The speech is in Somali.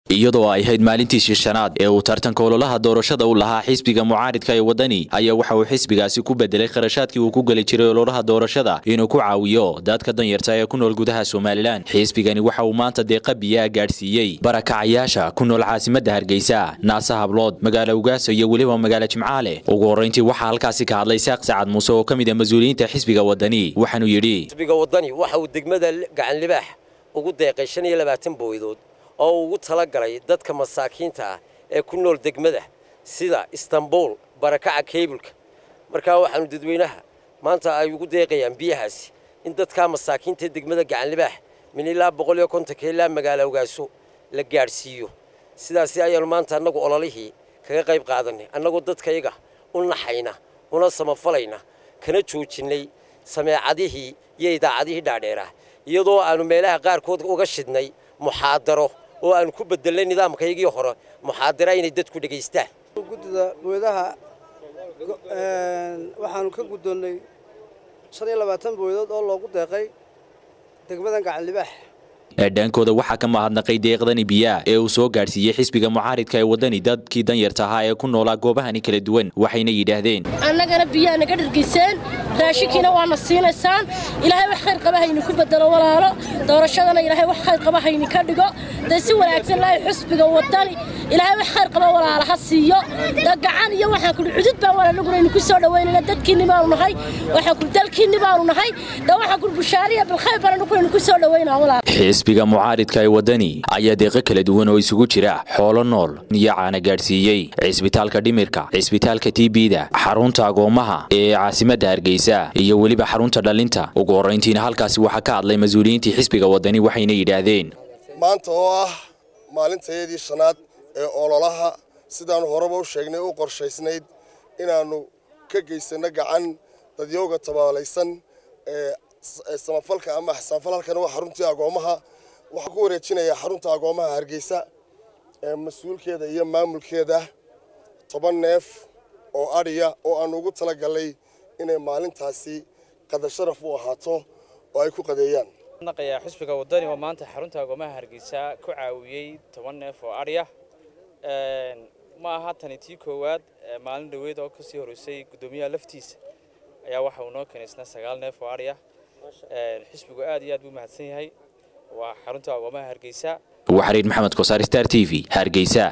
iyadoo ay ahayd maalintii shanaad ee uu tartanka ololaha doorashada u lahaa xisbiga mucaaridka ee wadani ayaa waxa uu xisbigaasi ku bedelay kharashaadkii uu ku gali jiray ololaha doorashada inuu ku caawiyo dadka danyarta ee ku nool gudaha Soomaaliland. Xisbigani waxa uu maanta deeqa biyaha gaarsiiyay barakacayaasha ku nool caasimadda Hargeysa, Naasa Hablood, magaalo Ugaaso iyo waliba magaalo Jimcaale. Ugu horeyntii waxa halkaasi ka hadlay Saaq Sacad Muuse oo kamid ah mas'uuliyiinta xisbiga wadani, waxaanu yiri xisbiga wadani waxa uu degmada Gacan Libaax ugu deeqay 25 booydood oo ugu talagalay dadka masaakiinta ah ee ku nool degmada sida Istanbul, barakaca Keebulka. Marka waxaanu dadweynaha maanta ay ugu deeqayaan biyahaasi in dadka masaakiinta degmada Gacan Libaax min ilaa 150 kiilaa magaalo Ugaaso la gaarsiiyo. sidaas ayaan maanta anagu ololihii kaga qayb qaadanay anagoo dadkayga u naxayna una samafalayna kana joojinay sameecadihii iyo idaacadihii dhaadheera iyadoo aanu meelaha qaarkood uga shidnay muxaadaro oo aan ku bedelay nidaamkaygii hore muxaadara inay dadku dhageystaan gudida booyadaha waxaanu ka guddoonay 25 booyadood oo loogu deeqay degmada Gacan Libaax. Dhankooda waxa ka mahadnaqay deeqdani biyaha ee uu soo gaarsiiyay xisbiga mucaaridka ee wadani dadkii danyarta ahaa ee ku noolaa goobahani kala duwan, waxayna yidhaahdeen annagana biyaha naga dhirgiseen raashinkiina waana siinaysaan. ilaahay wax khayr qaba hayni ku bedelo walaalo doorashadana ilaahay wax khayr qaba hayni ka dhigo si wanaagsan laa xisbiga wadani ilaahay wax khayr qaba walaalo ha siiyo gacan iyo waxaan ku cudud baan wala lagu ku soo dhaweynayna dadkiina baanu nahay waxaan ku dalkiina baanu nahay waxaan ku bushaariya bil khayr baan ku soo dhaweynaa walaalo. xisbiga mucaaridka ee wadani ayaa deeqa kala duwan oo isugu jira xoolo nool iyo caana gaarsiiyay cisbitaalka dhimirka, cisbitaalka TB-da, xarunta agoomaha ee caasimadda Hargeysa iyo waliba xarunta dhalinta. ugu horeyntiina halkaasi waxa ka hadlay mas'uuliyiinta xisbiga wadani, waxayna yiraahdeen maanta oo ah maalinteedii shanaad ee ololaha sidaan horeba u sheegnay u qorshaysnayd inaanu ka geysano gacan dadyooga tabaalaysan ee samafalka ama xisaabalkan waa xaruntii agoomaha waxa ku wareejinaya xarunta agoomaha Hargeysa ee mas'uulkeeda iyo maamulkeeda 10 neef oo ariya oo aan ugu talagalay inay maalintaasi qadar sharaf u ahaato oo ay ku qadeeyaan. naqaya xisbiga wadani oo maanta xarunta agoomaha Hargeysa ku caawiyay 10 neef oo ariya ma aha tan tii koowaad maalin dhaweed oo ka sii horeysay gudoomiyaha laftiisa ayaa waxa uu noo keenay 9 neef oo ariya. xisbigu aad iyo aad buu mahadsan yahay waa xarunta agoomaha Hargeysa. Waxariin Maxamed Kosaar, Star TV, Hargeysa.